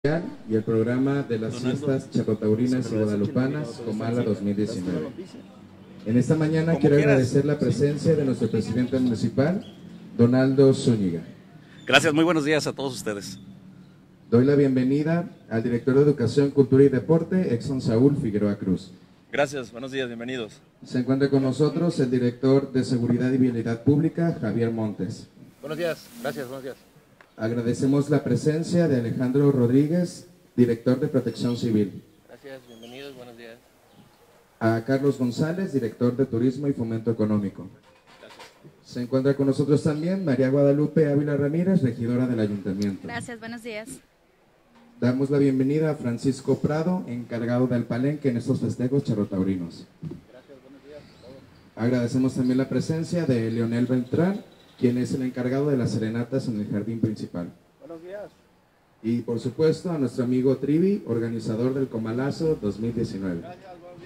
y el programa de las fiestas charrotaurinas y guadalupanas Comala 2019. En esta mañana quiero agradecer la presencia de nuestro presidente municipal, Donaldo Zúñiga. Gracias, muy buenos días a todos ustedes. Doy la bienvenida al director de Educación, Cultura y Deporte, Exxon Saúl Figueroa Cruz. Gracias, buenos días, bienvenidos. Se encuentra con nosotros el director de Seguridad y Vialidad Pública, Javier Montes. Buenos días, gracias, buenos días. Agradecemos la presencia de Alejandro Rodríguez, director de Protección Civil. Gracias, bienvenidos, buenos días. A Carlos González, director de Turismo y Fomento Económico. Gracias. Se encuentra con nosotros también María Guadalupe Ávila Ramírez, regidora del Ayuntamiento. Gracias, buenos días. Damos la bienvenida a Francisco Prado, encargado del palenque en estos festejos charrotaurinos. Gracias, buenos días a todos. Agradecemos también la presencia de Leonel Beltrán, quien es el encargado de las serenatas en el jardín principal. Buenos días. Y por supuesto a nuestro amigo Trivi, organizador del Comalazo 2019. Gracias, buenos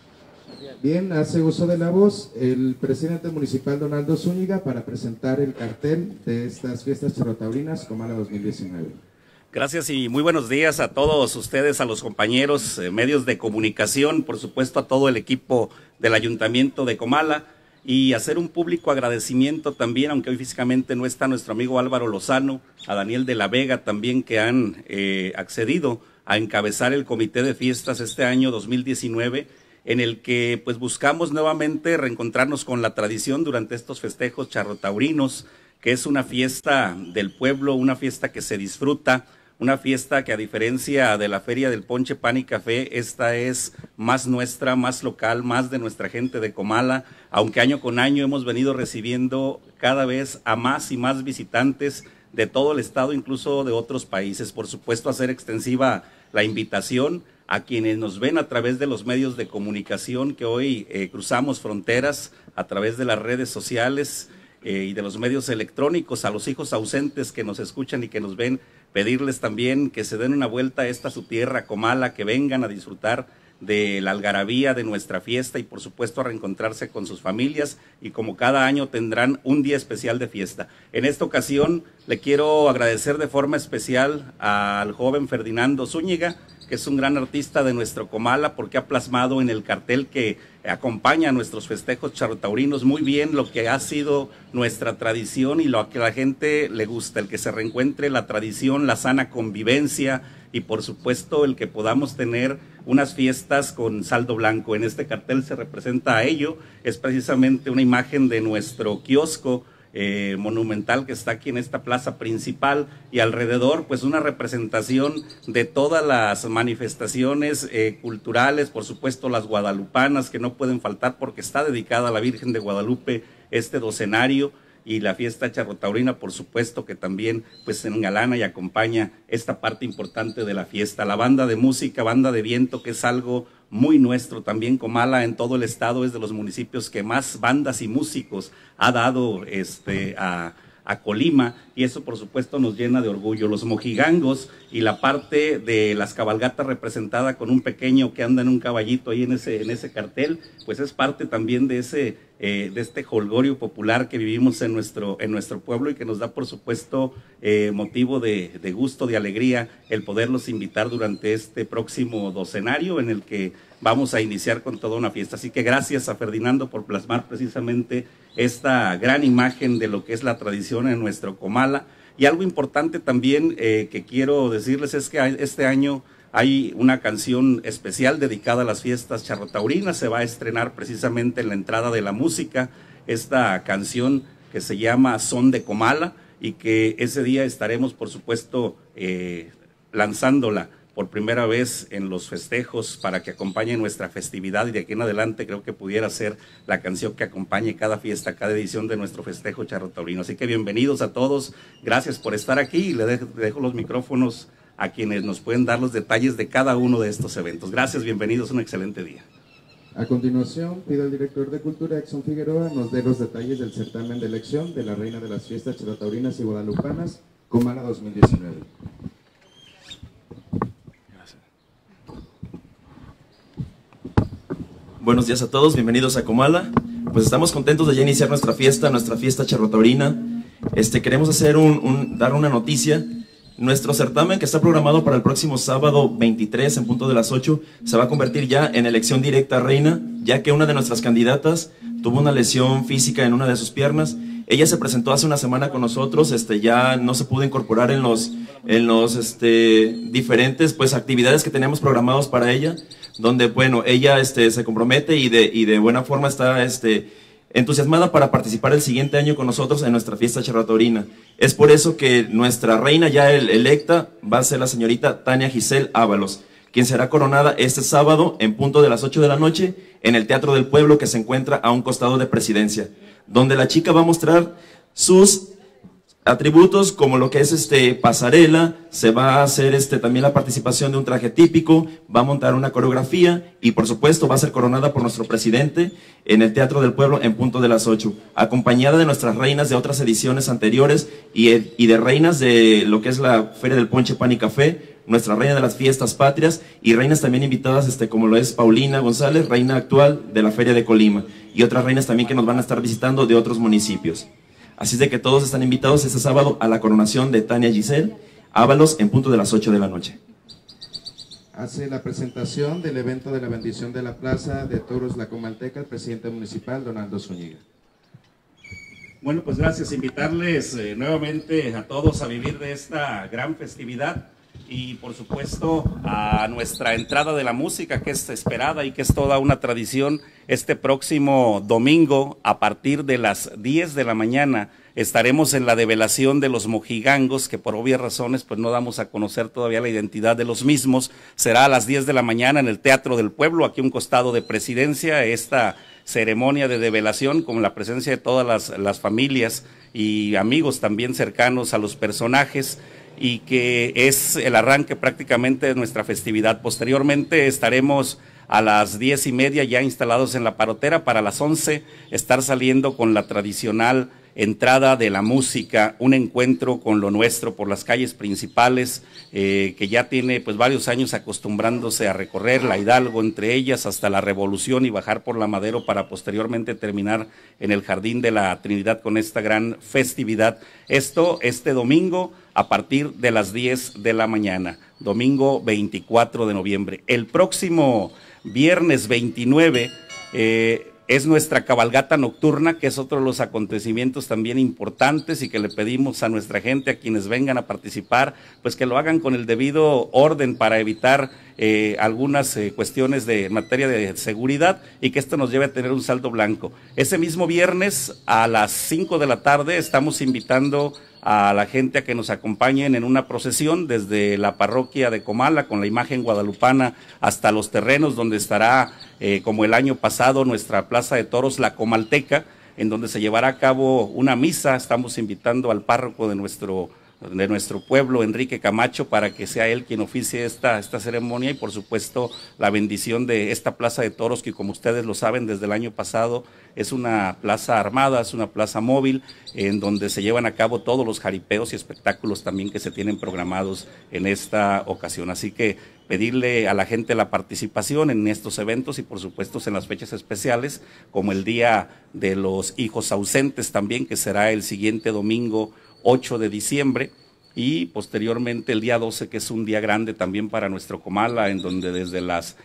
días. Bien, hace uso de la voz el presidente municipal Donaldo Zúñiga para presentar el cartel de estas fiestas charrotaurinas Comala 2019. Gracias y muy buenos días a todos ustedes, a los compañeros, medios de comunicación, por supuesto a todo el equipo del Ayuntamiento de Comala, y hacer un público agradecimiento también, aunque hoy físicamente no está nuestro amigo Álvaro Lozano, a Daniel de la Vega también, que han accedido a encabezar el comité de fiestas este año 2019, en el que pues buscamos nuevamente reencontrarnos con la tradición durante estos festejos charrotaurinos, que es una fiesta del pueblo, una fiesta que se disfruta, una fiesta que, a diferencia de la Feria del Ponche, Pan y Café, esta es más nuestra, más local, más de nuestra gente de Comala, aunque año con año hemos venido recibiendo cada vez a más y más visitantes de todo el estado, incluso de otros países. Por supuesto, hacer extensiva la invitación a quienes nos ven a través de los medios de comunicación, que hoy cruzamos fronteras a través de las redes sociales y de los medios electrónicos, a los hijos ausentes que nos escuchan y que nos ven, pedirles también que se den una vuelta a esta su tierra, Comala, que vengan a disfrutar de la algarabía de nuestra fiesta y por supuesto a reencontrarse con sus familias, y como cada año tendrán un día especial de fiesta. En esta ocasión le quiero agradecer de forma especial al joven Ferdinando Zúñiga, que es un gran artista de nuestro Comala, porque ha plasmado en el cartel que acompaña a nuestros festejos charrotaurinos muy bien lo que ha sido nuestra tradición y lo que a la gente le gusta, el que se reencuentre la tradición, la sana convivencia y por supuesto el que podamos tener unas fiestas con saldo blanco. En este cartel se representa a ello, es precisamente una imagen de nuestro kiosco monumental que está aquí en esta plaza principal, y alrededor pues una representación de todas las manifestaciones culturales, por supuesto las guadalupanas que no pueden faltar porque está dedicada a la Virgen de Guadalupe este docenario, y la fiesta charrotaurina por supuesto que también pues engalana y acompaña esta parte importante de la fiesta. La banda de música, banda de viento, que es algo muy nuestro también. Comala en todo el estado es de los municipios que más bandas y músicos ha dado a Colima, y eso por supuesto nos llena de orgullo. Los mojigangos y la parte de las cabalgatas representada con un pequeño que anda en un caballito ahí en ese cartel, pues es parte también de este jolgorio popular que vivimos en nuestro pueblo, y que nos da por supuesto motivo de gusto, de alegría, el poderlos invitar durante este próximo docenario en el que vamos a iniciar con toda una fiesta. Así que gracias a Ferdinando por plasmar precisamente esta gran imagen de lo que es la tradición en nuestro Comala. Y algo importante también que quiero decirles es que este año hay una canción especial dedicada a las fiestas charrotaurinas. Se va a estrenar precisamente en la entrada de la música esta canción que se llama Son de Comala, y que ese día estaremos por supuesto lanzándola por primera vez en los festejos para que acompañe nuestra festividad, y de aquí en adelante creo que pudiera ser la canción que acompañe cada fiesta, cada edición de nuestro festejo charrotaurino. Así que bienvenidos a todos, gracias por estar aquí, y le dejo los micrófonos a quienes nos pueden dar los detalles de cada uno de estos eventos. Gracias, bienvenidos, un excelente día. A continuación, pido al director de Cultura, Exxon Figueroa, nos dé los detalles del certamen de elección de la Reina de las Fiestas Charrotaurinas y Guadalupanas, Comala 2019. Buenos días a todos, bienvenidos a Comala. Pues estamos contentos de ya iniciar nuestra fiesta charrotaurina. Queremos hacer dar una noticia Nuestro certamen, que está programado para el próximo sábado 23 en punto de las 8, se va a convertir ya en elección directa reina, ya que una de nuestras candidatas tuvo una lesión física en una de sus piernas. Ella se presentó hace una semana con nosotros, ya no se pudo incorporar en los diferentes pues actividades que teníamos programados para ella, donde bueno, ella se compromete y de buena forma está entusiasmada para participar el siguiente año con nosotros en nuestra fiesta charrotaurina. Es por eso que nuestra reina ya electa va a ser la señorita Tania Giselle Ábalos, quien será coronada este sábado en punto de las 8 de la noche en el Teatro del Pueblo, que se encuentra a un costado de Presidencia, donde la chica va a mostrar sus atributos como lo que es pasarela, se va a hacer también la participación de un traje típico, va a montar una coreografía y por supuesto va a ser coronada por nuestro presidente en el Teatro del Pueblo en punto de las 8, acompañada de nuestras reinas de otras ediciones anteriores y de reinas de lo que es la Feria del Ponche, Pan y Café, nuestra reina de las fiestas patrias y reinas también invitadas como lo es Paulina González, reina actual de la Feria de Colima, y otras reinas también que nos van a estar visitando de otros municipios. Así es de que todos están invitados este sábado a la coronación de Tania Giselle Ábalos en punto de las 8 de la noche. Hace la presentación del evento de la bendición de la Plaza de Toros La Comalteca el presidente municipal, Donaldo Zúñiga. Bueno, pues gracias, invitarles nuevamente a todos a vivir de esta gran festividad y por supuesto a nuestra entrada de la música, que es esperada y que es toda una tradición. Este próximo domingo a partir de las 10 de la mañana estaremos en la develación de los mojigangos, que por obvias razones pues no damos a conocer todavía la identidad de los mismos. Será a las 10 de la mañana en el Teatro del Pueblo, aquí a un costado de Presidencia, esta ceremonia de develación con la presencia de todas las familias y amigos también cercanos a los personajes, y que es el arranque prácticamente de nuestra festividad. Posteriormente estaremos a las 10:30 ya instalados en la parotera, para las 11 estar saliendo con la tradicional entrada de la música, un encuentro con lo nuestro por las calles principales, que ya tiene pues varios años acostumbrándose a recorrer la Hidalgo, entre ellas hasta la Revolución, y bajar por la Madero para posteriormente terminar en el Jardín de la Trinidad con esta gran festividad. Esto este domingo a partir de las 10 de la mañana, domingo 24 de noviembre. El próximo viernes 29 es nuestra cabalgata nocturna, que es otro de los acontecimientos también importantes y que le pedimos a nuestra gente, a quienes vengan a participar, pues que lo hagan con el debido orden para evitar algunas cuestiones de materia de seguridad y que esto nos lleve a tener un saldo blanco. Ese mismo viernes a las 5 de la tarde estamos invitando a la gente a que nos acompañen en una procesión desde la parroquia de Comala con la imagen guadalupana hasta los terrenos donde estará, como el año pasado, nuestra Plaza de Toros La Comalteca, en donde se llevará a cabo una misa. Estamos invitando al párroco de nuestro pueblo, Enrique Camacho, para que sea él quien oficie esta ceremonia, y por supuesto la bendición de esta Plaza de Toros, que como ustedes lo saben desde el año pasado es una plaza armada, es una plaza móvil en donde se llevan a cabo todos los jaripeos y espectáculos también que se tienen programados en esta ocasión. Así que pedirle a la gente la participación en estos eventos y por supuesto en las fechas especiales, como el Día de los Hijos Ausentes también, que será el siguiente domingo 8 de diciembre, y posteriormente el día 12, que es un día grande también para nuestro Comala, en donde desde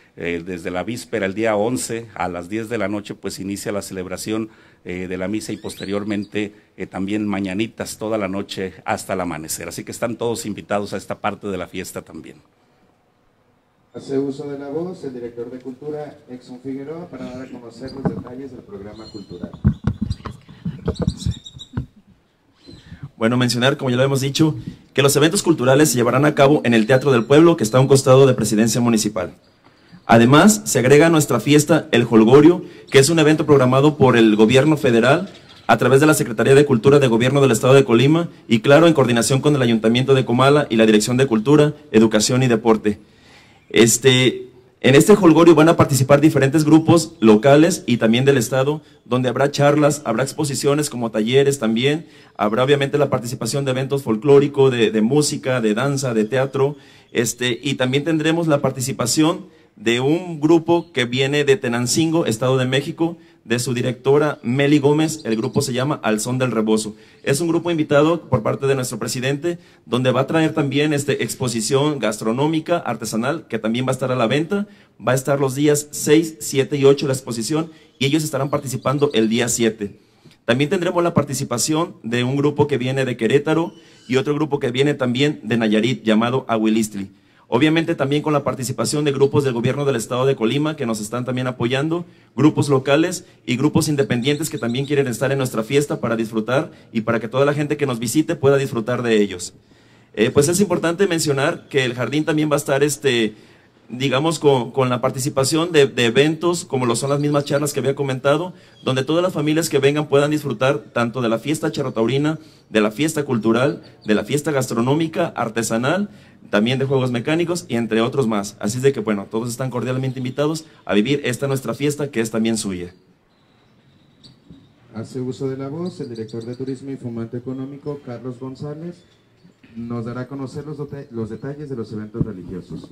la víspera, el día 11 a las 10 de la noche, pues inicia la celebración de la misa, y posteriormente también mañanitas toda la noche hasta el amanecer. Así que están todos invitados a esta parte de la fiesta también. Hace uso de la voz el director de Cultura, Exxon Figueroa, para dar a conocer los detalles del programa cultural. Bueno, mencionar, como ya lo hemos dicho, que los eventos culturales se llevarán a cabo en el Teatro del Pueblo, que está a un costado de Presidencia Municipal. Además, se agrega a nuestra fiesta el Holgorio, que es un evento programado por el Gobierno Federal a través de la Secretaría de Cultura de Gobierno del Estado de Colima y, claro, en coordinación con el Ayuntamiento de Comala y la Dirección de Cultura, Educación y Deporte. En este holgorio van a participar diferentes grupos locales y también del estado, donde habrá charlas, habrá exposiciones como talleres también, habrá obviamente la participación de eventos folclóricos, de música, de danza, de teatro, y también tendremos la participación de un grupo que viene de Tenancingo, Estado de México, de su directora Meli Gómez. El grupo se llama Al Son del Rebozo. Es un grupo invitado por parte de nuestro presidente, donde va a traer también exposición gastronómica, artesanal, que también va a estar a la venta. Va a estar los días 6, 7 y 8 la exposición, y ellos estarán participando el día 7. También tendremos la participación de un grupo que viene de Querétaro y otro grupo que viene también de Nayarit, llamado Ahuilistli. Obviamente también con la participación de grupos del gobierno del estado de Colima que nos están también apoyando, grupos locales y grupos independientes que también quieren estar en nuestra fiesta para disfrutar y para que toda la gente que nos visite pueda disfrutar de ellos. Pues es importante mencionar que el jardín también va a estar, digamos, con la participación de eventos como lo son las mismas charlas que había comentado, donde todas las familias que vengan puedan disfrutar tanto de la fiesta charrotaurina, de la fiesta cultural, de la fiesta gastronómica, artesanal, también de juegos mecánicos y entre otros más. Así es de que, bueno, todos están cordialmente invitados a vivir esta nuestra fiesta que es también suya. Hace uso de la voz el director de Turismo y Fomento Económico, Carlos González, nos dará a conocer los detalles de los eventos religiosos.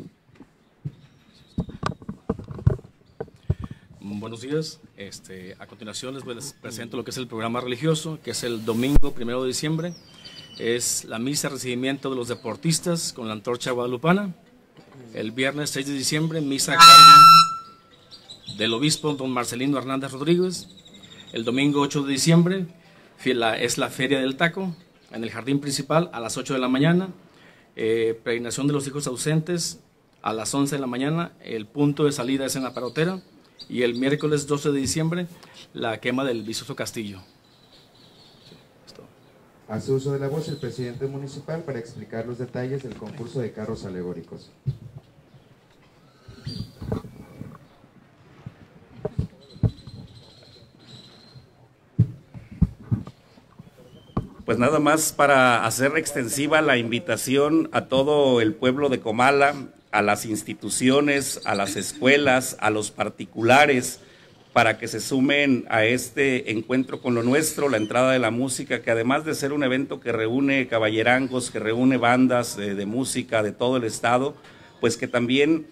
Buenos días. A continuación les presento lo que es el programa religioso, que es el domingo 1 de diciembre. Es la misa de recibimiento de los deportistas con la antorcha guadalupana. El viernes 6 de diciembre, misa a cargo del obispo don Marcelino Hernández Rodríguez. El domingo 8 de diciembre es la Feria del Taco en el jardín principal a las 8 de la mañana. Peregrinación de los hijos ausentes a las 11 de la mañana. El punto de salida es en la Parotera. Y el miércoles 12 de diciembre, la quema del Vicioso Castillo. Hace uso de la voz el presidente municipal para explicar los detalles del concurso de carros alegóricos. Pues nada más para hacer extensiva la invitación a todo el pueblo de Comala, a las instituciones, a las escuelas, a los particulares, para que se sumen a este encuentro con lo nuestro, la entrada de la música, que además de ser un evento que reúne caballerangos, que reúne bandas de música de todo el estado, pues que también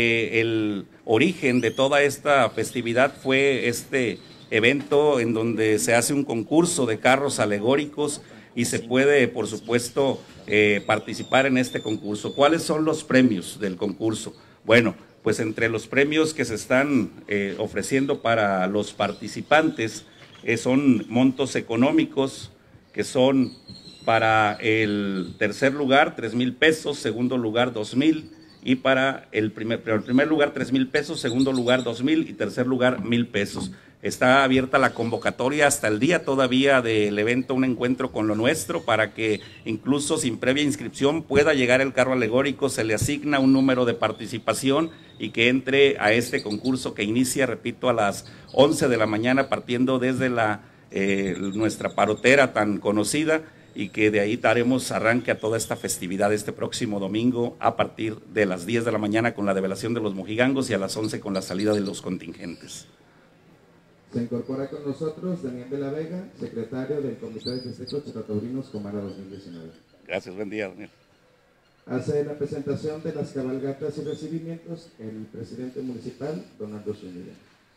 el origen de toda esta festividad fue este evento en donde se hace un concurso de carros alegóricos y se puede, por supuesto, participar en este concurso. ¿Cuáles son los premios del concurso? Bueno, pues entre los premios que se están ofreciendo para los participantes son montos económicos que son para el tercer lugar 3,000 pesos, segundo lugar 2,000 y para el primer lugar 3,000 pesos, segundo lugar 2,000 y tercer lugar 1,000 pesos. Está abierta la convocatoria hasta el día todavía del evento Un Encuentro con lo Nuestro para que incluso sin previa inscripción pueda llegar el carro alegórico, se le asigna un número de participación y que entre a este concurso que inicia, repito, a las 11 de la mañana partiendo desde nuestra parotera tan conocida y que de ahí daremos arranque a toda esta festividad este próximo domingo a partir de las 10 de la mañana con la develación de los mojigangos y a las 11 con la salida de los contingentes. Se incorpora con nosotros Daniel de la Vega, secretario del Comité de Festejos Charrotaurinos Comala 2019. Gracias, buen día, Daniel. Hace la presentación de las cabalgatas y recibimientos el presidente municipal, Donaldo Zúñiga.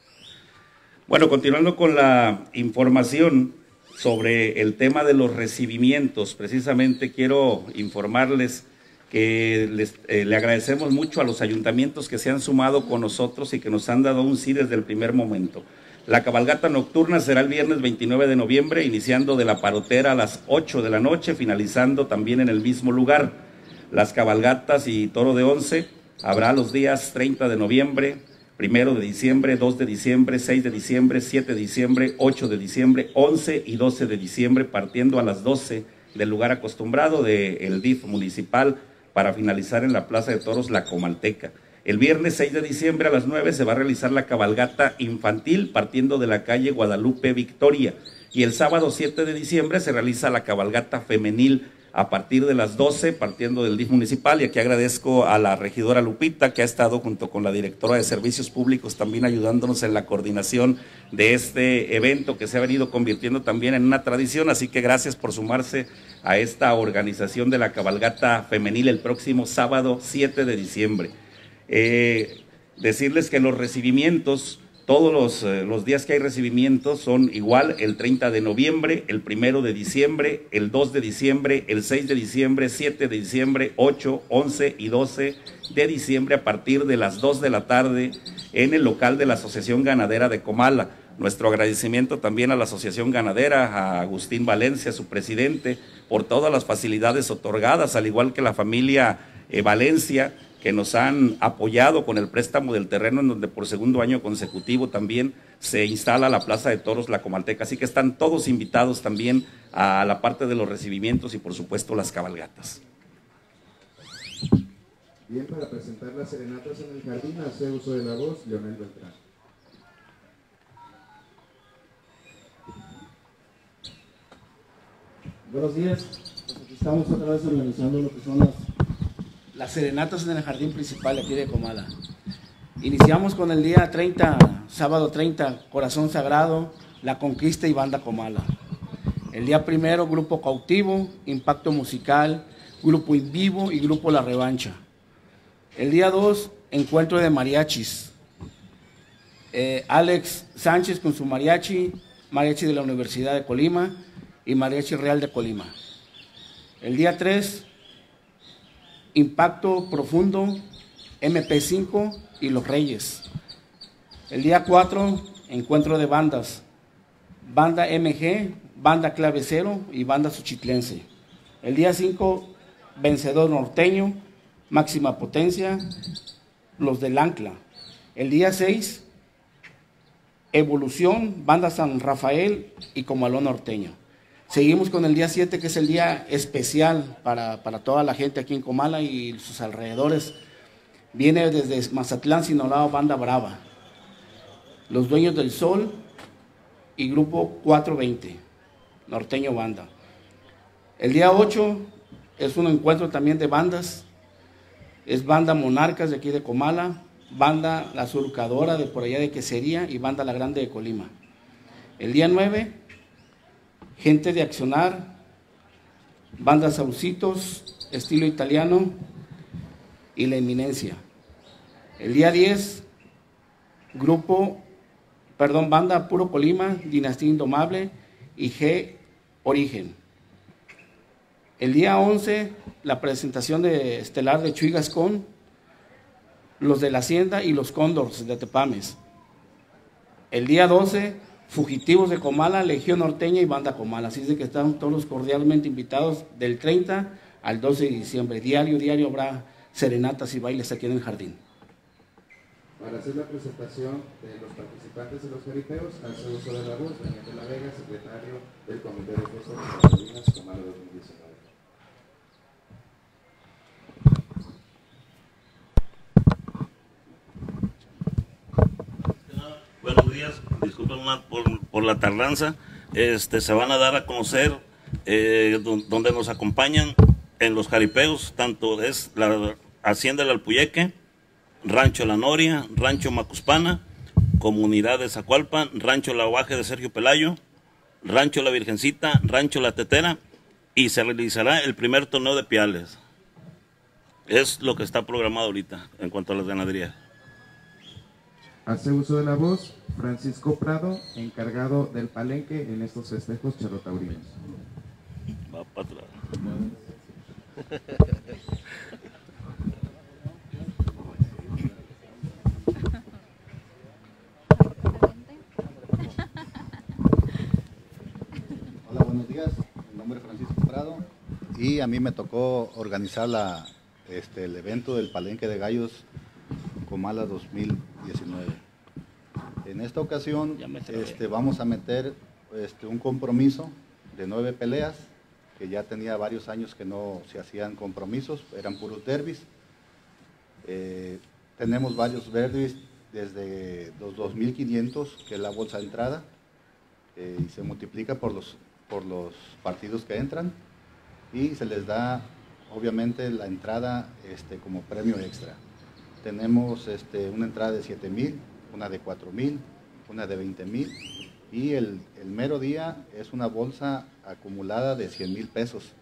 Bueno, continuando con la información sobre el tema de los recibimientos, precisamente quiero informarles que le agradecemos mucho a los ayuntamientos que se han sumado con nosotros y que nos han dado un sí desde el primer momento. La cabalgata nocturna será el viernes 29 de noviembre, iniciando de la Parotera a las 8 de la noche, finalizando también en el mismo lugar. Las cabalgatas y toro de 11 habrá los días 30 de noviembre, 1 de diciembre, 2 de diciembre, 6 de diciembre, 7 de diciembre, 8 de diciembre, 11 y 12 de diciembre, partiendo a las 12 del lugar acostumbrado del DIF municipal para finalizar en la Plaza de Toros La Comalteca. El viernes 6 de diciembre a las 9 se va a realizar la cabalgata infantil partiendo de la calle Guadalupe Victoria y el sábado 7 de diciembre se realiza la cabalgata femenil a partir de las 12 partiendo del DIF municipal y aquí agradezco a la regidora Lupita que ha estado junto con la directora de Servicios Públicos también ayudándonos en la coordinación de este evento que se ha venido convirtiendo también en una tradición, así que gracias por sumarse a esta organización de la cabalgata femenil el próximo sábado 7 de diciembre. Decirles que los recibimientos Todos los días que hay recibimientos son igual: el 30 de noviembre, el 1 de diciembre, el 2 de diciembre, el 6 de diciembre, 7 de diciembre, 8, 11 y 12 de diciembre a partir de las 2 de la tarde en el local de la Asociación Ganadera de Comala. Nuestro agradecimiento también a la Asociación Ganadera, a Agustín Valencia, su presidente, por todas las facilidades otorgadas, al igual que la familia Valencia, que nos han apoyado con el préstamo del terreno en donde por segundo año consecutivo también se instala la Plaza de Toros La Comalteca. Así que están todos invitados también a la parte de los recibimientos y por supuesto las cabalgatas. Bien, para presentar las serenatas en el jardín, hace uso de la voz Leonel Beltrán. Buenos días, pues aquí estamos otra vez organizando lo que son las serenatas en el jardín principal aquí de Comala. Iniciamos con el día 30, sábado 30, Corazón Sagrado, La Conquista y Banda Comala. El día 1, Grupo Cautivo, Impacto Musical, Grupo In Vivo y Grupo La Revancha. El día 2, Encuentro de Mariachis. Alex Sánchez con su mariachi, mariachi de la Universidad de Colima y Mariachi Real de Colima. El día 3, Impacto Profundo, MP5 y Los Reyes. El día 4, Encuentro de Bandas, Banda MG, Banda Clavecero y Banda Suchitlense. El día 5, Vencedor Norteño, Máxima Potencia, Los del Ancla. El día 6, Evolución, Banda San Rafael y Comalón Norteño. Seguimos con el día 7, que es el día especial para toda la gente aquí en Comala y sus alrededores. Viene desde Mazatlán, Sinaloa, Banda Brava, Los Dueños del Sol y Grupo 420, Norteño Banda. El día 8 es un encuentro también de bandas. Es Banda Monarcas de aquí de Comala, Banda La Surcadora de por allá de Quesería y Banda La Grande de Colima. El día 9, Gente de Accionar, Banda Saucitos, Estilo Italiano y La Eminencia. El día 10, Banda Puro Colima, Dinastía Indomable y G Origen. El día 11, la presentación de estelar de Chuy Gascón, Los de la Hacienda y Los Cóndors de Tepames. El día 12, Fugitivos de Comala, Legión Norteña y Banda Comala. Así es de que están todos cordialmente invitados del 30 al 12 de diciembre. Diario habrá serenatas y bailes aquí en el jardín. Para hacer la presentación de los participantes de los jaripeos, hace uso de la voz Daniel de la Vega, secretario del Comité de Fiestas Charatorinas Comala 2019. Buenos días, disculpen por la tardanza. Se van a dar a conocer donde nos acompañan en los jaripeos, tanto es la Hacienda del Alpuyeque, Rancho La Noria, Rancho Macuspana, Comunidad de Zacualpan, Rancho La Guaje de Sergio Pelayo, Rancho La Virgencita, Rancho La Tetera, y se realizará el primer torneo de piales. Es lo que está programado ahorita en cuanto a las ganaderías. Hace uso de la voz Francisco Prado, encargado del palenque en estos festejos charrotaurinos. Va para atrás. Hola, buenos días. Mi nombre es Francisco Prado y a mí me tocó organizar el evento del Palenque de Gallos Comala 2019. En esta ocasión vamos a meter un compromiso de 9 peleas, que ya tenía varios años que no se hacían compromisos, eran puros derbis. Tenemos varios derbis desde los 2.500, que es la bolsa de entrada, y se multiplica por los partidos que entran, y se les da obviamente la entrada como premio extra. Tenemos una entrada de 7,000, una de 4,000, una de 20,000, y el mero día es una bolsa acumulada de 100,000 pesos.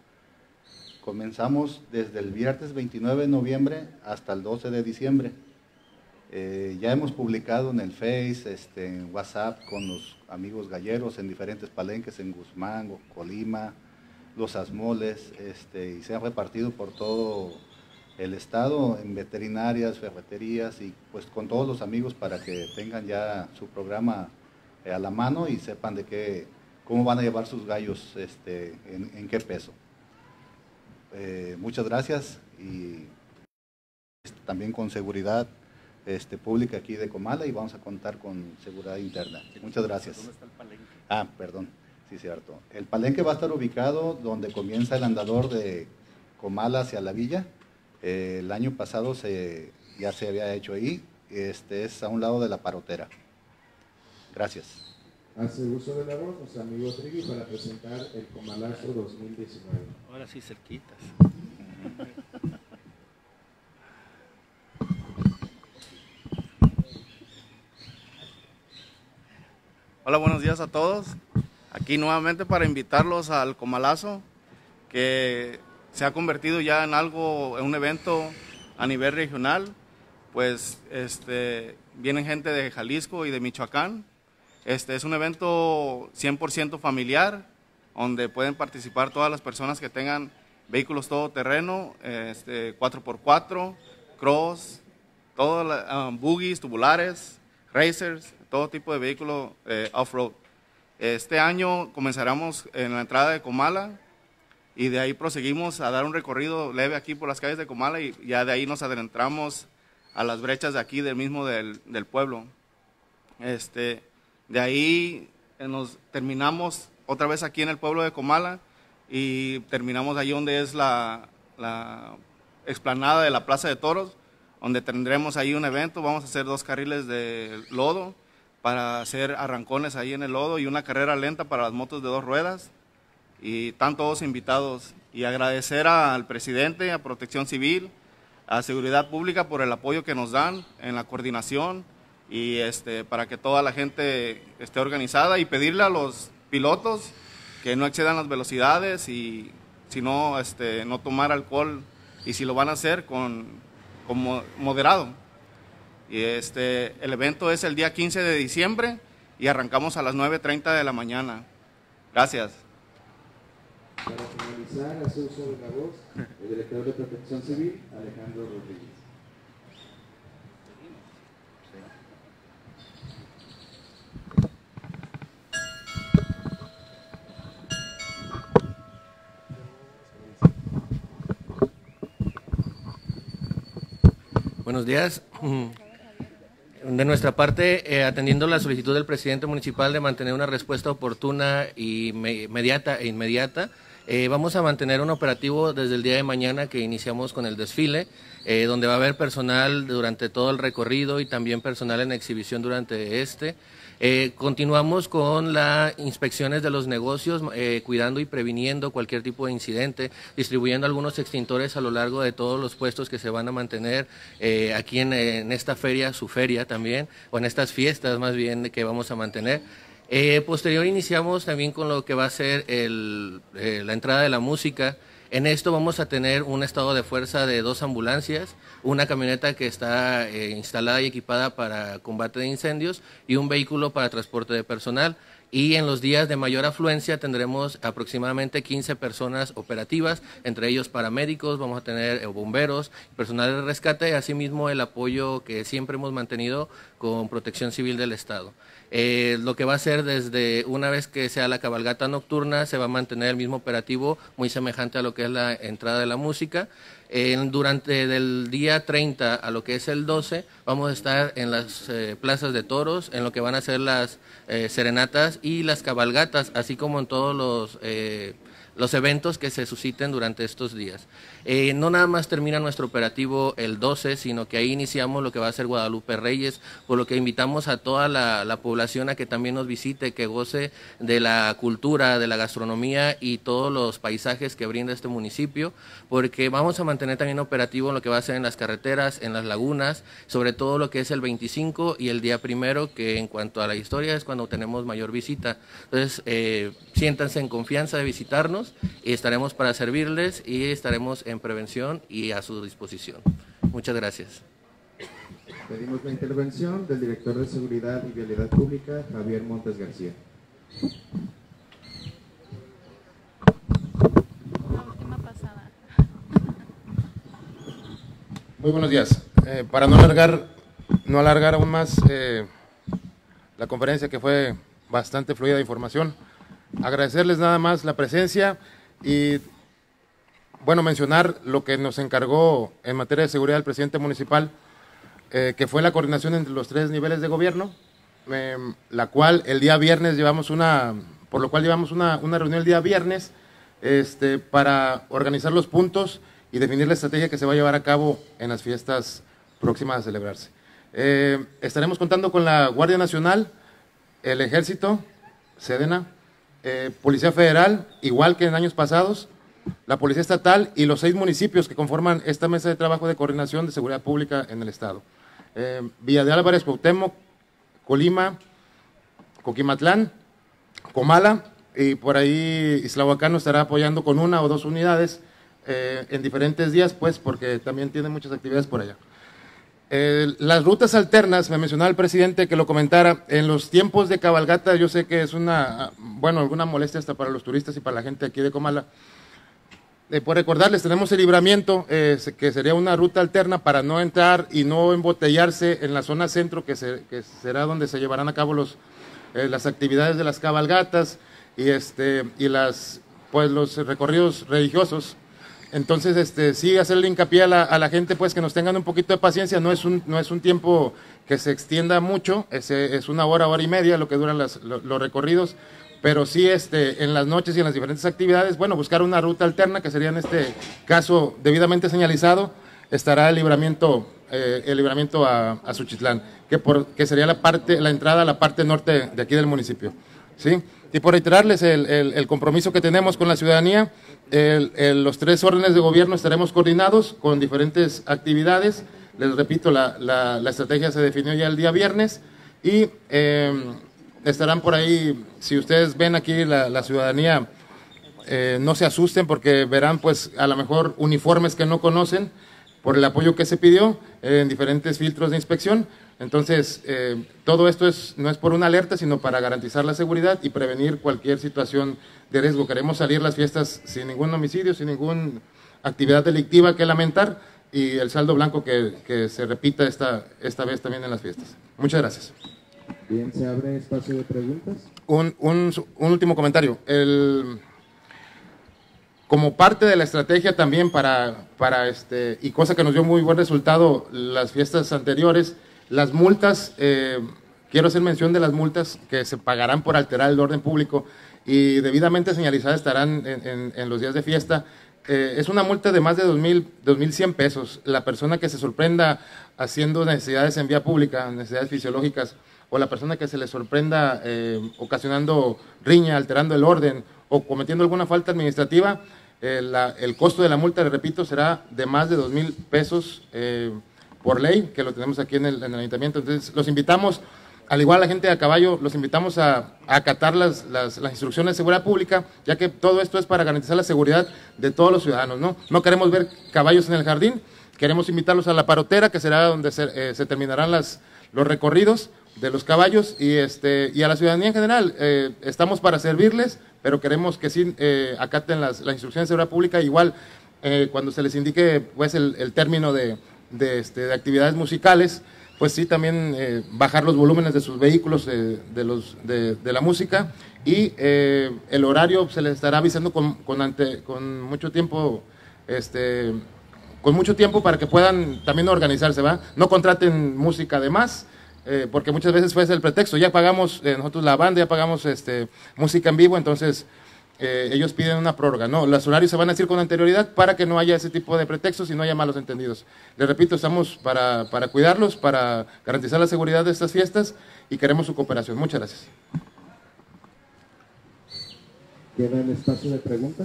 Comenzamos desde el viernes 29 de noviembre hasta el 12 de diciembre. Ya hemos publicado en el Face, en WhatsApp con los amigos galleros en diferentes palenques, en Guzmán, Colima, Los Asmoles, y se han repartido por todo el estado en veterinarias, ferreterías y pues con todos los amigos para que tengan ya su programa a la mano y sepan de cómo van a llevar sus gallos, en qué peso. Muchas gracias y también con seguridad pública aquí de Comala y vamos a contar con seguridad interna. Muchas gracias. ¿Dónde está el palenque? Ah, perdón, sí, cierto. El palenque va a estar ubicado donde comienza el andador de Comala hacia la villa. El año pasado ya se había hecho ahí, es a un lado de la parotera. Gracias. Hace uso de la voz nuestro amigo Trigui para presentar el Comalazo 2019. Ahora sí cerquitas. Hola, buenos días a todos. Aquí nuevamente para invitarlos al Comalazo, que se ha convertido ya en un evento a nivel regional. Pues vienen gente de Jalisco y de Michoacán. Es un evento 100% familiar, donde pueden participar todas las personas que tengan vehículos todoterreno, 4x4, cross, buggies, tubulares, racers, todo tipo de vehículo off-road. Este año comenzaremos en la entrada de Comala y de ahí proseguimos a dar un recorrido leve aquí por las calles de Comala y ya de ahí nos adentramos a las brechas de aquí del pueblo. De ahí nos terminamos otra vez aquí en el pueblo de Comala y terminamos ahí donde es la explanada de la Plaza de Toros, donde tendremos ahí un evento. Vamos a hacer 2 carriles de lodo para hacer arrancones ahí en el lodo y una carrera lenta para las motos de 2 ruedas. Y están todos invitados. Y agradecer al presidente, a Protección Civil, a Seguridad Pública por el apoyo que nos dan en la coordinación y para que toda la gente esté organizada y pedirle a los pilotos que no excedan las velocidades y si no, no tomar alcohol y si lo van a hacer con moderado. Y el evento es el día 15 de diciembre y arrancamos a las 9:30 de la mañana. Gracias. Para finalizar, hace uso de la voz el director de Protección Civil, Alejandro Rodríguez. Buenos días. De nuestra parte, atendiendo la solicitud del presidente municipal de mantener una respuesta oportuna y inmediata, vamos a mantener un operativo desde el día de mañana que iniciamos con el desfile, donde va a haber personal durante todo el recorrido y también personal en exhibición durante continuamos con las inspecciones de los negocios, cuidando y previniendo cualquier tipo de incidente, distribuyendo algunos extintores a lo largo de todos los puestos que se van a mantener aquí en esta feria, su feria también, o en estas fiestas más bien que vamos a mantener. Posterior iniciamos también con lo que va a ser la entrada de la música. En esto vamos a tener un estado de fuerza de 2 ambulancias, una camioneta que está instalada y equipada para combate de incendios y un vehículo para transporte de personal. Y en los días de mayor afluencia tendremos aproximadamente 15 personas operativas, entre ellos paramédicos, vamos a tener bomberos, personal de rescate y asimismo el apoyo que siempre hemos mantenido con Protección Civil del Estado. Lo que va a ser desde una vez que sea la cabalgata nocturna, se va a mantener el mismo operativo muy semejante a lo que es la entrada de la música. Durante del día 30 a lo que es el 12 vamos a estar en las plazas de toros, en lo que van a ser las serenatas y las cabalgatas, así como en todos los eventos que se susciten durante estos días. No nada más termina nuestro operativo el 12, sino que ahí iniciamos lo que va a ser Guadalupe Reyes, por lo que invitamos a toda la población a que también nos visite, que goce de la cultura, de la gastronomía y todos los paisajes que brinda este municipio, porque vamos a mantener también operativo lo que va a ser en las carreteras, en las lagunas, sobre todo lo que es el 25 y el día 1, que en cuanto a la historia es cuando tenemos mayor visita. Entonces, siéntanse en confianza de visitarnos y estaremos para servirles y estaremos en prevención y a su disposición. Muchas gracias. Pedimos la intervención del director de Seguridad y Vialidad Pública, Javier Montes García. Muy buenos días. Para no alargar aún más la conferencia, que fue bastante fluida de información, agradecerles nada más la presencia y, bueno, mencionar lo que nos encargó en materia de seguridad el presidente municipal, que fue la coordinación entre los 3 niveles de gobierno, la cual el día viernes llevamos una reunión el día viernes para organizar los puntos y definir la estrategia que se va a llevar a cabo en las fiestas próximas a celebrarse. Estaremos contando con la Guardia Nacional, el Ejército, Sedena, Policía Federal, igual que en años pasados, la Policía Estatal y los 6 municipios que conforman esta mesa de trabajo de coordinación de seguridad pública en el Estado. Villa de Álvarez, Cuauhtémoc, Colima, Coquimatlán, Comala, y por ahí Islahuacán nos estará apoyando con 1 o 2 unidades en diferentes días, pues, porque también tiene muchas actividades por allá. Las rutas alternas, me mencionaba el presidente que lo comentara, en los tiempos de cabalgata, yo sé que es alguna molestia hasta para los turistas y para la gente aquí de Comala. Por recordarles, tenemos el libramiento, que sería una ruta alterna para no entrar y no embotellarse en la zona centro, que será donde se llevarán a cabo las actividades de las cabalgatas y los recorridos religiosos. Entonces, sí, hacerle hincapié a la gente, pues, que nos tengan un poquito de paciencia. No es un tiempo que se extienda mucho, es 1 hora, hora y media lo que duran los recorridos, pero sí, en las noches y en las diferentes actividades, bueno, buscar una ruta alterna, que sería en este caso debidamente señalizado, estará el libramiento a Suchitlán, que sería la entrada a la parte norte de aquí del municipio, ¿sí? Y por reiterarles el compromiso que tenemos con la ciudadanía, los 3 órdenes de gobierno estaremos coordinados con diferentes actividades. Les repito, la estrategia se definió ya el día viernes y estarán por ahí. Si ustedes ven aquí la ciudadanía, no se asusten, porque verán, pues, a lo mejor uniformes que no conocen por el apoyo que se pidió en diferentes filtros de inspección. Entonces, todo esto no es por una alerta, sino para garantizar la seguridad y prevenir cualquier situación de riesgo. Queremos salir las fiestas sin ningún homicidio, sin ninguna actividad delictiva que lamentar, y el saldo blanco que se repita esta vez también en las fiestas. Muchas gracias. Bien, se abre espacio de preguntas. Un último comentario. Como parte de la estrategia también y cosa que nos dio muy buen resultado las fiestas anteriores, las multas, quiero hacer mención de las multas que se pagarán por alterar el orden público y debidamente señalizadas estarán en los días de fiesta. Es una multa de más de 2,100 pesos. La persona que se sorprenda haciendo necesidades en vía pública, necesidades fisiológicas, o la persona que se le sorprenda ocasionando riña, alterando el orden o cometiendo alguna falta administrativa, el costo de la multa, le repito, será de más de 2,000 pesos por ley, que lo tenemos aquí en el ayuntamiento. Entonces, los invitamos, al igual a la gente de a caballo, los invitamos a acatar las instrucciones de seguridad pública, ya que todo esto es para garantizar la seguridad de todos los ciudadanos, ¿no? No queremos ver caballos en el jardín, queremos invitarlos a la parotera, que será donde se terminarán los recorridos de los caballos, y a la ciudadanía en general. Estamos para servirles, pero queremos que sí acaten las instrucciones de seguridad pública. Igual, cuando se les indique, pues, el término de actividades musicales, pues sí, también bajar los volúmenes de sus vehículos, de la música, y el horario se les estará avisando con mucho tiempo, para que puedan también organizarse, ¿va? No contraten música de más, porque muchas veces fue ese el pretexto. Ya pagamos nosotros la banda, ya pagamos música en vivo, entonces ellos piden una prórroga. No, los horarios se van a decir con anterioridad para que no haya ese tipo de pretextos y no haya malos entendidos. Les repito, estamos para cuidarlos, para garantizar la seguridad de estas fiestas, y queremos su cooperación. Muchas gracias. ¿Queda el espacio de preguntas?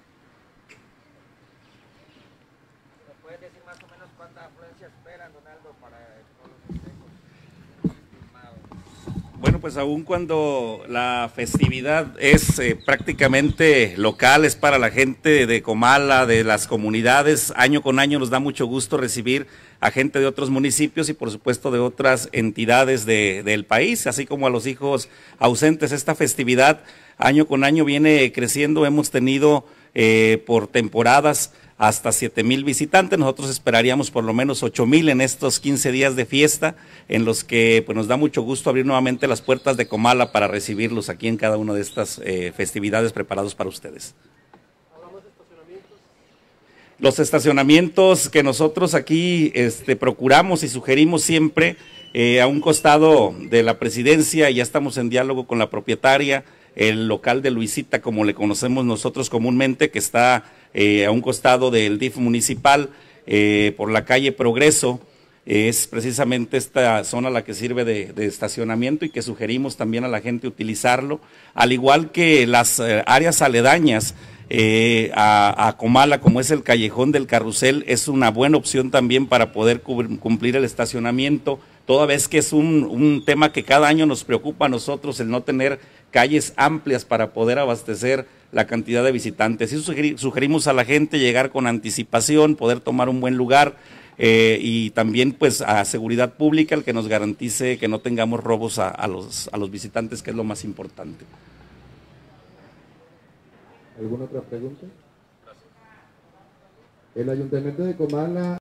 ¿Me puedes decir más o menos cuánta afluencia esperan, Donaldo, para todos los festejos? Bueno, pues aún cuando la festividad es prácticamente local, es para la gente de Comala, de las comunidades, año con año nos da mucho gusto recibir a gente de otros municipios y por supuesto de otras entidades del país, así como a los hijos ausentes. Esta festividad año con año viene creciendo, hemos tenido por temporadas hasta 7,000 visitantes, nosotros esperaríamos por lo menos 8,000 en estos 15 días de fiesta, en los que pues, nos da mucho gusto abrir nuevamente las puertas de Comala para recibirlos aquí en cada una de estas festividades preparados para ustedes. Los estacionamientos que nosotros aquí procuramos y sugerimos siempre a un costado de la presidencia, ya estamos en diálogo con la propietaria, el local de Luisita, como le conocemos nosotros comúnmente, que está a un costado del DIF municipal, por la calle Progreso, es precisamente esta zona la que sirve de estacionamiento y que sugerimos también a la gente utilizarlo, al igual que las áreas aledañas a Comala, como es el Callejón del Carrusel, es una buena opción también para poder cumplir el estacionamiento, toda vez que es un tema que cada año nos preocupa a nosotros, el no tener calles amplias para poder abastecer la cantidad de visitantes. Y sugerimos a la gente llegar con anticipación, poder tomar un buen lugar y también pues a seguridad pública, el que nos garantice que no tengamos robos a los visitantes, que es lo más importante. ¿Alguna otra pregunta? El Ayuntamiento de Comala